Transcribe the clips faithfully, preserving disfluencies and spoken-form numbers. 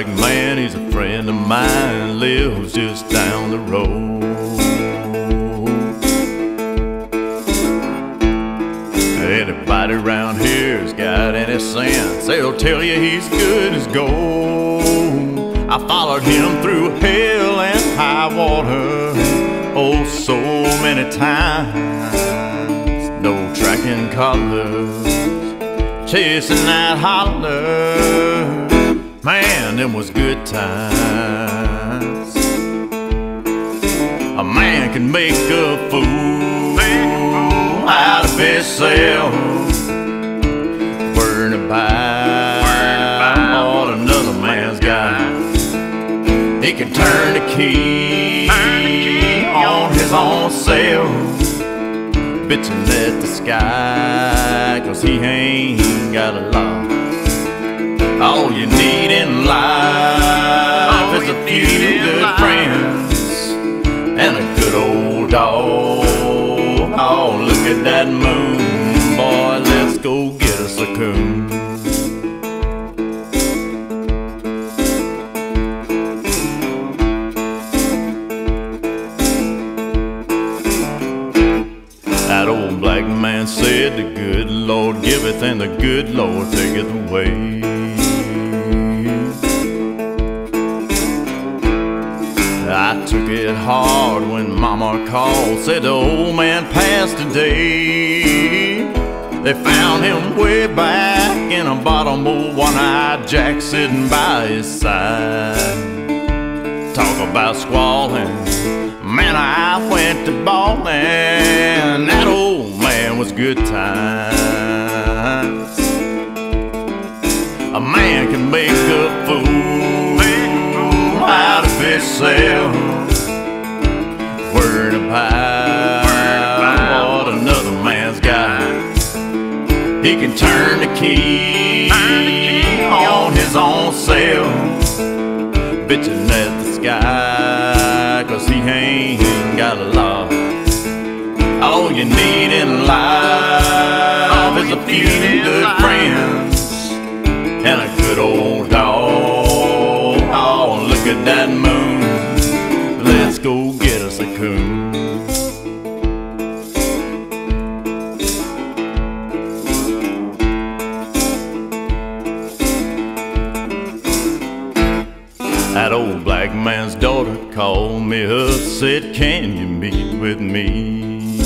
black man, he's a friend of mine, lives just down the road. Anybody around here's got any sense, they'll tell you he's good as gold. I followed him through hell and high water, oh so many times. No tracking collars, chasing that holler. Man, them was good times. A man can make a fool out of himself, worrying about what another man's got. He can turn the key on his own self, bitching at the sky, cause he ain't got a lot. All you need in life is a few good friends and a good old dog. Oh, look at that moon, boy, let's go get us a coon. That old black man said, the good Lord giveth and the good Lord taketh away. I took it hard when Mama called, said the old man passed today. They found him way back in a bottom of one-eyed Jack sitting by his side. Talk about squalling, man, I went to bawling. That old man was good times. A man can make a fool out of himself, worried about what another man's got. He can turn the key on his own self, bitching at the sky, cause he ain't got a lot. All you need in life is a few good friends and a good old dog. Oh, look at that moon, let's go get us a coon. That old black man's daughter called me up, said, can you meet with me?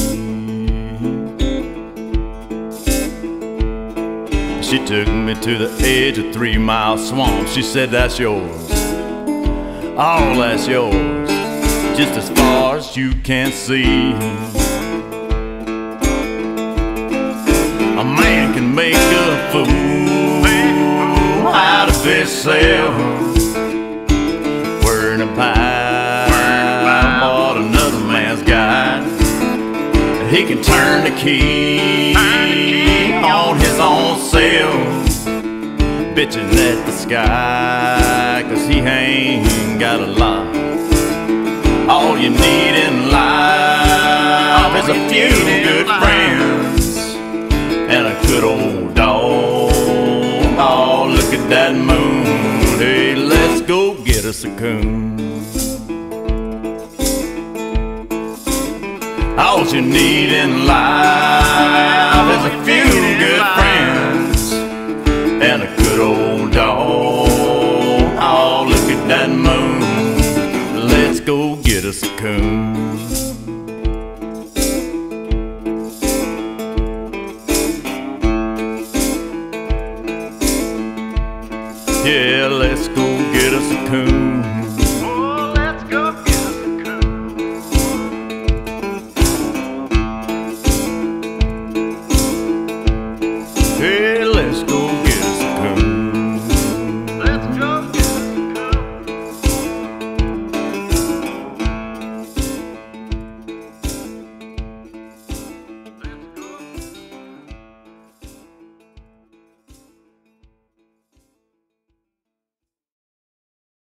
She took me to the edge of Three Mile Swamp. She said, that's yours, all that's yours, just as far as you can see. A man can make a fool out of himself, worrying about what another man's got. He can turn the key on his own self, bitching at the sky, cause he ain't got a lot. All you need in life is a few good friends and a good old dog. Oh, look at that moon, hey, let's go get us a coon. All you need in life is a few good friends and a good old dog. Oh, look at that moon, let's go get us a coon. Yeah, let's go get us a coon.